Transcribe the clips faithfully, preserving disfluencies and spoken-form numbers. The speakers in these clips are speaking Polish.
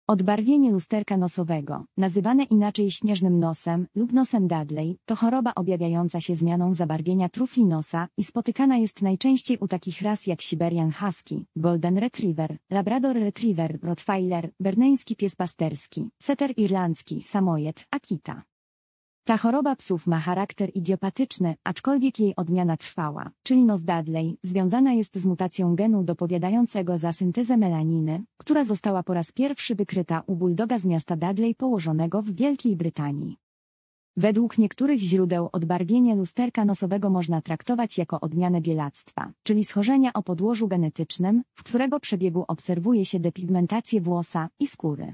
Odbarwienie lusterka nosowego, nazywane inaczej śnieżnym nosem lub nosem Dudley, to choroba objawiająca się zmianą zabarwienia trufli nosa i spotykana jest najczęściej u takich ras jak Siberian Husky, Golden Retriever, Labrador Retriever, Rottweiler, berneński pies pasterski, setter irlandzki, Samoyed, Akita. Ta choroba psów ma charakter idiopatyczny, aczkolwiek jej odmiana trwała, czyli nos Dudley, związana jest z mutacją genu dopowiadającego za syntezę melaniny, która została po raz pierwszy wykryta u bulldoga z miasta Dudley położonego w Wielkiej Brytanii. Według niektórych źródeł odbarwienie lusterka nosowego można traktować jako odmianę bielactwa, czyli schorzenia o podłożu genetycznym, w którego przebiegu obserwuje się depigmentację włosa i skóry.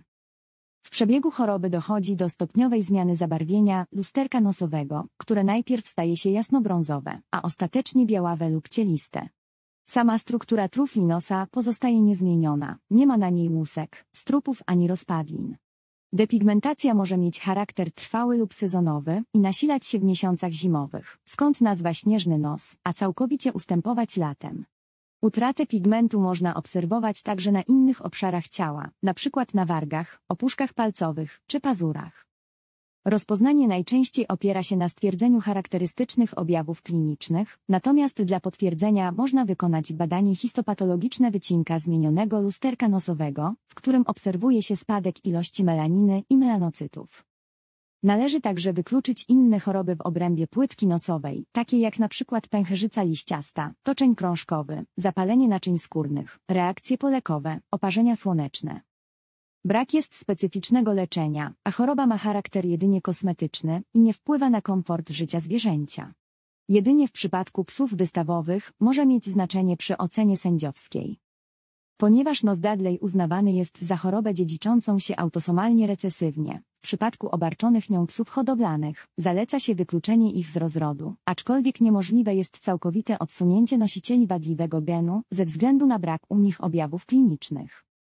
W przebiegu choroby dochodzi do stopniowej zmiany zabarwienia lusterka nosowego, które najpierw staje się jasnobrązowe, a ostatecznie białawe lub cieliste. Sama struktura trufli nosa pozostaje niezmieniona, nie ma na niej łusek, strupów ani rozpadlin. Depigmentacja może mieć charakter trwały lub sezonowy i nasilać się w miesiącach zimowych, skąd nazwa śnieżny nos, a całkowicie ustępować latem. Utratę pigmentu można obserwować także na innych obszarach ciała, np. na wargach, opuszkach palcowych czy pazurach. Rozpoznanie najczęściej opiera się na stwierdzeniu charakterystycznych objawów klinicznych, natomiast dla potwierdzenia można wykonać badanie histopatologiczne wycinka zmienionego lusterka nosowego, w którym obserwuje się spadek ilości melaniny i melanocytów. Należy także wykluczyć inne choroby w obrębie płytki nosowej, takie jak np. pęcherzyca liściasta, toczeń krążkowy, zapalenie naczyń skórnych, reakcje polekowe, oparzenia słoneczne. Brak jest specyficznego leczenia, a choroba ma charakter jedynie kosmetyczny i nie wpływa na komfort życia zwierzęcia. Jedynie w przypadku psów wystawowych może mieć znaczenie przy ocenie sędziowskiej. Ponieważ nos Dudley uznawany jest za chorobę dziedziczącą się autosomalnie recesywnie, w przypadku obarczonych nią psów hodowlanych zaleca się wykluczenie ich z rozrodu, aczkolwiek niemożliwe jest całkowite odsunięcie nosicieli wadliwego genu ze względu na brak u nich objawów klinicznych.